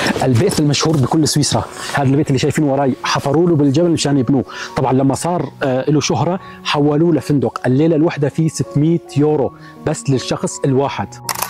البيت المشهور بكل سويسرا، هذا البيت اللي شايفينه وراي حفروا له بالجبل مشان يبنوه. طبعا لما صار له شهرة حولوه لفندق، الليلة الواحدة فيه 600 يورو بس للشخص الواحد.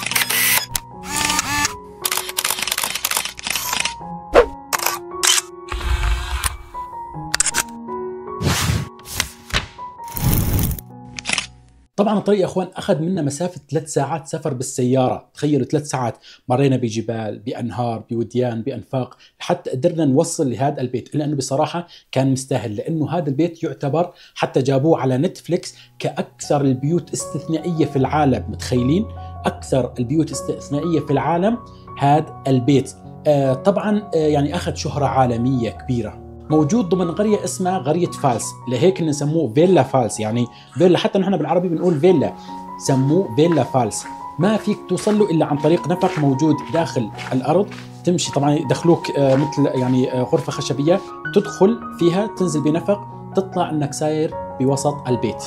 طبعا الطريق يا اخوان اخذ منا مسافه 3 ساعات سفر بالسياره، تخيلوا 3 ساعات مرينا بجبال بانهار بوديان بانفاق لحتى قدرنا نوصل لهذا البيت، الا انه بصراحه كان مستاهل، لانه هذا البيت يعتبر حتى جابوه على نتفليكس كاكثر البيوت استثنائيه في العالم. متخيلين؟ اكثر البيوت استثنائيه في العالم هذا البيت. طبعا يعني اخذ شهره عالميه كبيره. موجود ضمن قرية اسمها قرية فالس، لهيك نسموه فيلا فالس، يعني فيلا حتى نحن بالعربي بنقول فيلا، سموه فيلا فالس. ما فيك توصل له إلا عن طريق نفق موجود داخل الأرض، تمشي طبعا يدخلوك مثل يعني غرفة خشبية، تدخل فيها تنزل بنفق تطلع أنك ساير بوسط البيت.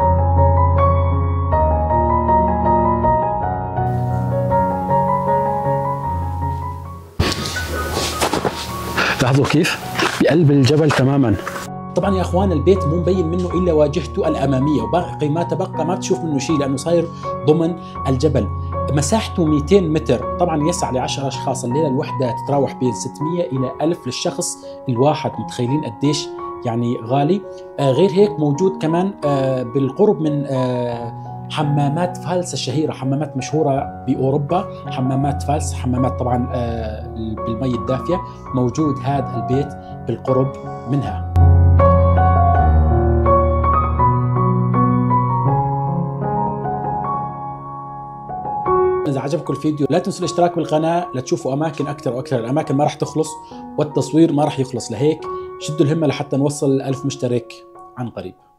لاحظوا كيف؟ بقلب الجبل تماما. طبعا يا اخوان البيت مو مبين منه الا واجهته الاماميه، وباقي ما تبقى ما تشوف منه شيء لانه صاير ضمن الجبل. مساحته 200 متر، طبعا يسع ل10 اشخاص. الليله الوحده تتراوح بين 600 الى 1000 للشخص الواحد. متخيلين قديش يعني غالي؟ غير هيك موجود كمان بالقرب من حمامات فالس الشهيرة، حمامات مشهورة بأوروبا، حمامات فالس، حمامات طبعا بالمي الدافية. موجود هذا البيت بالقرب منها. إذا عجبكم الفيديو لا تنسوا الاشتراك بالقناة لتشوفوا أماكن أكثر وأكثر. الأماكن ما راح تخلص والتصوير ما راح يخلص، لهيك شدوا الهمة لحتى نوصل 1000 مشترك عن قريب.